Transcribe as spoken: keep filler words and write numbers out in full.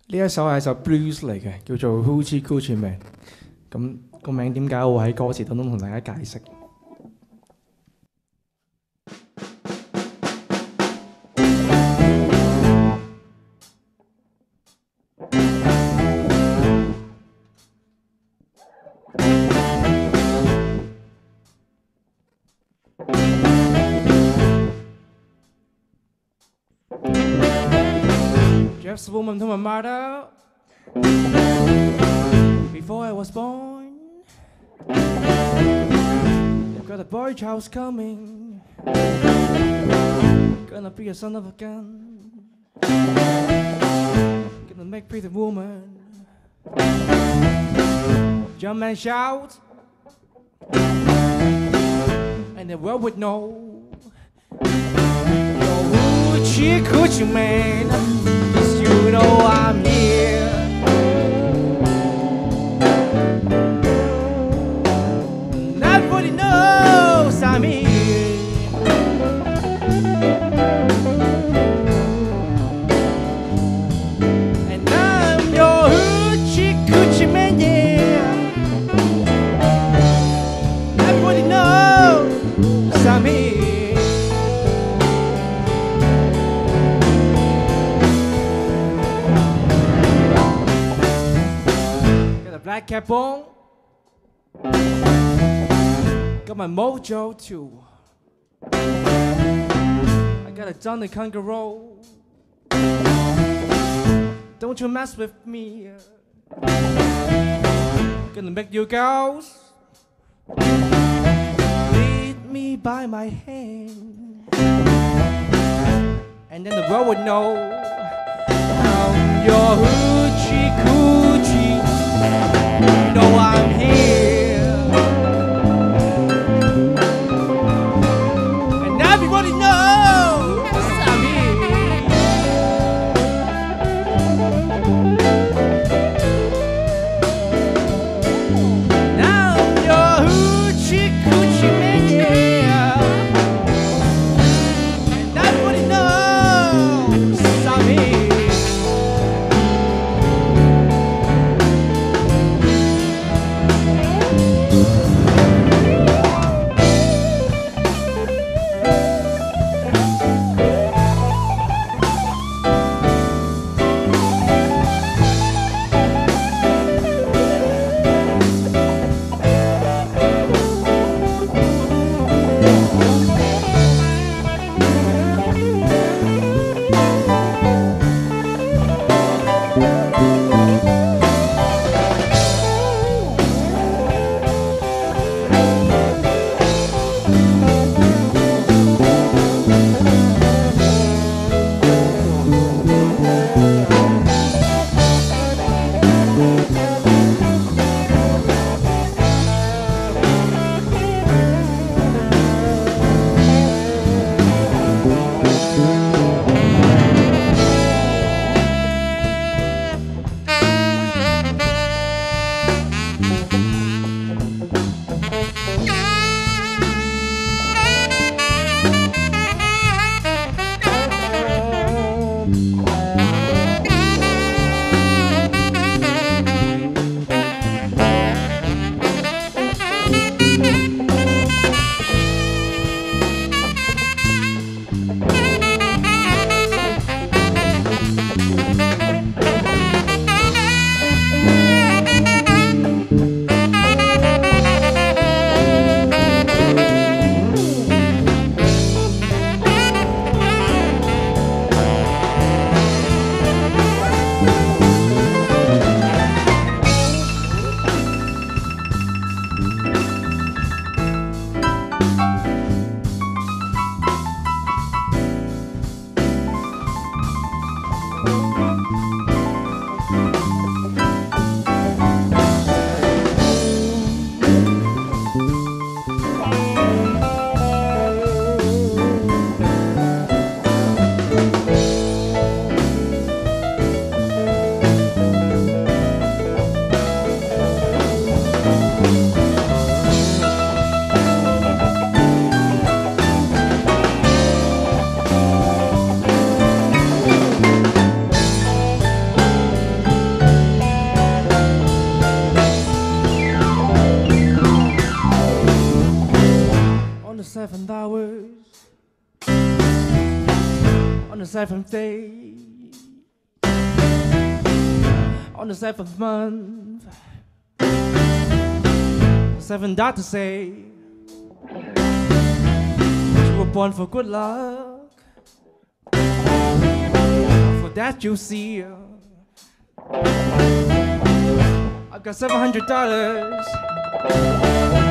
呢一首係一首 blues 嚟嘅，叫做 Hoochie Coochie 名。咁個名點解我喺歌詞當中同大家解釋。Jeff's woman to my mother before I was born. They've got a boy child coming, gonna be a son of a gun, gonna make pretty woman. Young man shout, and the world would know. Hoochie Coochie man, 'cause you know I'm here. And everybody knows I'm here. And I'm your Hoochie Coochie man, yeah. And everybody knows I'm here. Black cap on, got my mojo too. I got a Johnny Kangaroo. Don't you mess with me. Gonna make you girls lead me by my hand, and then the world would know I'm your Hoochie Coochie. You know I'm here, and everybody knows I'm here. Now I'm your Hoochie Coochie man, yeah, and everybody knows I'm here. seventh hours, on the seventh day, on the seventh month, the seventh doctor say you were born for good luck. For that you see, I got seven hundred dollars.